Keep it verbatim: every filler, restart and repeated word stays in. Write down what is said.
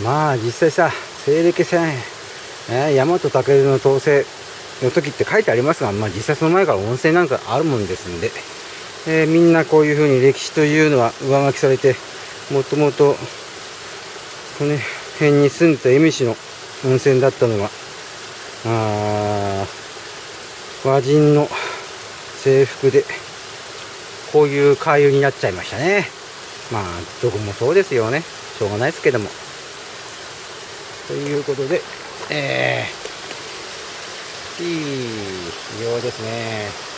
まあ実際さ、西暦戦、えー、大和武の統制の時って書いてありますが、まあ実際その前から温泉なんかあるもんですんで、えー、みんなこういうふうに歴史というのは上書きされて、もともとこの辺に住んでた蝦夷の温泉だったのが、あ和人の制服でこういう回遊になっちゃいましたね。まあどこもそうですよね。しょうがないですけども。ということで、えー、いいようですね。